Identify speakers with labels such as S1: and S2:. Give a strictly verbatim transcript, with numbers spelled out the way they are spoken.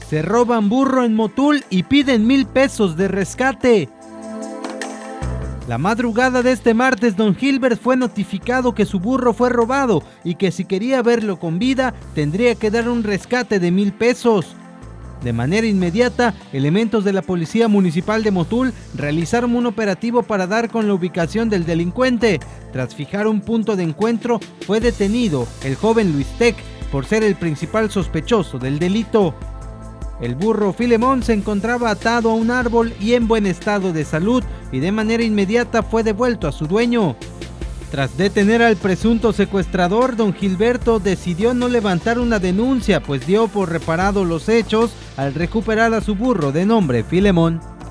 S1: Se roban burro en Motul y piden mil pesos de rescate. La madrugada de este martes, don Gilbert fue notificado que su burro fue robado y que si quería verlo con vida, tendría que dar un rescate de mil pesos. De manera inmediata, elementos de la Policía Municipal de Motul realizaron un operativo para dar con la ubicación del delincuente. Tras fijar un punto de encuentro, fue detenido el joven Luis Tec por ser el principal sospechoso del delito. El burro Filemón se encontraba atado a un árbol y en buen estado de salud y de manera inmediata fue devuelto a su dueño. Tras detener al presunto secuestrador, don Gilberto decidió no levantar una denuncia, pues dio por reparado los hechos al recuperar a su burro de nombre Filemón.